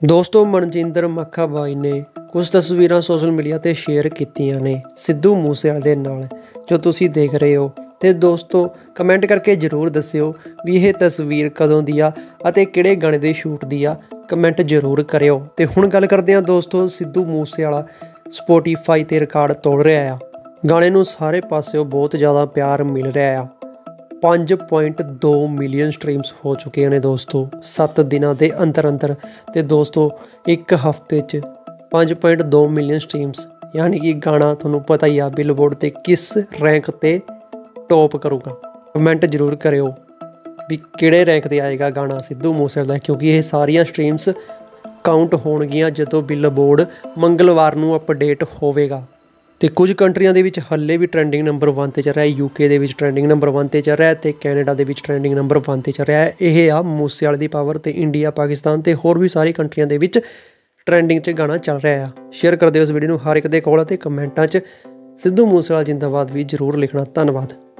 ਦੋਸਤੋ ਮਨਜਿੰਦਰ ਮੱਖਾ ਬਾਈ ਨੇ ਕੁਝ ਤਸਵੀਰਾਂ ਸੋਸ਼ਲ ਮੀਡੀਆ ਤੇ ਸ਼ੇਅਰ ਕੀਤੀਆਂ ਨੇ ਸਿੱਧੂ ਮੂਸੇਵਾਲੇ ਦੇ ਨਾਲ, ਜੋ ਤੁਸੀਂ ਦੇਖ ਰਹੇ ਹੋ। ਤੇ ਦੋਸਤੋ ਕਮੈਂਟ ਕਰਕੇ ਜ਼ਰੂਰ ਦੱਸਿਓ ਵੀ ਇਹ ਤਸਵੀਰ ਕਦੋਂ ਦੀ ਆ ਅਤੇ ਕਿਹੜੇ ਗਾਣੇ ਦੇ ਸ਼ੂਟ ਦੀ ਆ, ਕਮੈਂਟ ਜ਼ਰੂਰ ਕਰਿਓ। ਤੇ ਹੁਣ ਗੱਲ ਕਰਦੇ ਹਾਂ ਦੋਸਤੋ, ਸਿੱਧੂ ਮੂਸੇਵਾਲਾ ਸਪੋਟੀਫਾਈ ਤੇ ਰਿਕਾਰਡ ਤੋੜ ਰਿਹਾ ਆ। ਗਾਣੇ ਨੂੰ ਸਾਰੇ ਪਾਸਿਓਂ ਬਹੁਤ ਜ਼ਿਆਦਾ ਪਿਆਰ ਮਿਲ ਰਿਹਾ ਆ। 5.2 ਮਿਲੀਅਨ ਸਟ੍ਰੀਮਸ ਹੋ ਚੁੱਕੇ ਨੇ ਦੋਸਤੋ 7 ਦਿਨਾਂ ਦੇ ਅੰਦਰ। ਤੇ ਦੋਸਤੋ ਇੱਕ ਹਫ਼ਤੇ 'ਚ 5.2 ਮਿਲੀਅਨ ਸਟ੍ਰੀਮਸ, ਯਾਨੀ ਕਿ ਗਾਣਾ ਤੁਹਾਨੂੰ ਪਤਾ ਹੀ ਆ ਬਿਲਬੋਰਡ 'ਤੇ ਕਿਸ ਰੈਂਕ 'ਤੇ ਟੌਪ ਕਰੂਗਾ। ਕਮੈਂਟ ਜ਼ਰੂਰ ਕਰਿਓ ਵੀ ਕਿਹੜੇ ਰੈਂਕ 'ਤੇ ਆਏਗਾ ਗਾਣਾ ਸਿੱਧੂ ਮੂਸੇਵਾਲੇ ਦਾ, ਕਿਉਂਕਿ ਇਹ ਸਾਰੀਆਂ ਸਟ੍ਰੀਮਸ ਕਾਊਂਟ ਹੋਣਗੀਆਂ ਜਦੋਂ ਬਿਲਬੋਰਡ ਮੰਗਲਵਾਰ ਨੂੰ ਅਪਡੇਟ ਹੋਵੇਗਾ। ਤੇ ਕੁਝ ਕੰਟਰੀਆਂ ਦੇ ਵਿੱਚ ਹੱਲੇ ਵੀ ਟਰੈਂਡਿੰਗ ਨੰਬਰ 1 'ਤੇ ਚੱਲ ਰਿਹਾ। UK ਦੇ ਵਿੱਚ ਟਰੈਂਡਿੰਗ ਨੰਬਰ 1 'ਤੇ ਚੱਲ ਰਿਹਾ, ਅਤੇ ਕੈਨੇਡਾ ਦੇ ਵਿੱਚ ਟਰੈਂਡਿੰਗ ਨੰਬਰ 1 'ਤੇ ਚੱਲ ਰਿਹਾ। ਇਹ ਆ ਮੂਸੇਵਾਲੇ ਦੀ ਪਾਵਰ। ਤੇ ਇੰਡੀਆ, ਪਾਕਿਸਤਾਨ ਤੇ ਹੋਰ ਵੀ ਸਾਰੀ ਕੰਟਰੀਆਂ ਦੇ ਵਿੱਚ ਟਰੈਂਡਿੰਗ 'ਚ ਗਾਣਾ ਚੱਲ ਰਿਹਾ ਆ। ਸ਼ੇਅਰ ਕਰ ਦਿਓ ਇਸ ਵੀਡੀਓ ਨੂੰ ਹਰ ਇੱਕ ਦੇ ਕੋਲ, ਅਤੇ ਕਮੈਂਟਾਂ 'ਚ ਸਿੱਧੂ ਮੂਸੇਵਾਲਾ ਜਿੰਦਾਬਾਦ ਵੀ ਜ਼ਰੂਰ ਲਿਖਣਾ। ਧੰਨਵਾਦ।